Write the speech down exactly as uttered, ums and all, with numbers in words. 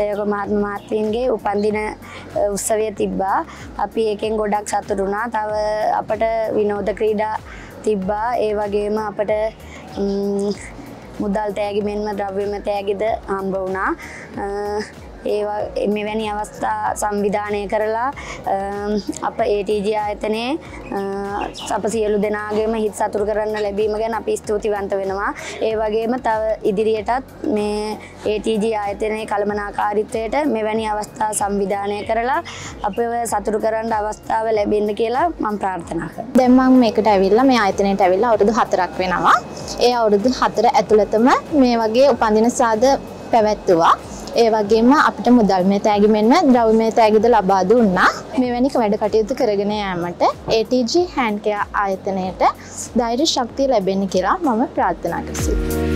සේවක මහත්ම මහත්මීන්ගේ උපන්දින උත්සවය තිබ්බා. අපි ඒකෙන් ගොඩක් සතුටු වුණා. තව අපට විනෝද ක්‍රීඩා තිබ්බා. ඒ වගේම අපට මුදල් තෑගි මෙන්ම ද්‍රව්‍යමය තෑගිද හම්බ වුණා. ඒවා මෙවැනි අවස්ථා සංවිධානය කරලා අප ඒ ටී ජී ආයතනයේ අප සියලු දෙනාගේම හිත සතුටු කරන්න ලැබීම ගැන අපි ස්තුතිවන්ත වෙනවා. ඒ වගේම තව ඉදිරියටත් මේ ඒ ටී ජී ආයතනයේ කළමනාකාරීත්වයට මෙවැනි අවස්ථා සංවිධානය කරලා අපව සතුටු කරන්න අවස්ථාව ලැබෙන්න කියලා මම ප්‍රාර්ථනා කරනවා. දැන් මම මේකට ඇවිල්ලා මේ ආයතනයට ඇවිල්ලා අවුරුදු හතරක් වෙනවා. ඒ අවුරුදු හතර ඇතුළතම මේ වගේ උපන්දින සාද පැවැත්තුවා. ඒ වගේම අපිට මුදල්මය තෑගි මෙන්ම ද්‍රව්‍යමය තෑගිද ලබා දුන්නා. මෙවැනි වැඩ කටයුතු කරගෙන යාමට A T G hand care ආයතනයට ධෛර්ය ශක්තිය ලැබෙන්න කියලා මම ප්‍රාර්ථනා කරනවා.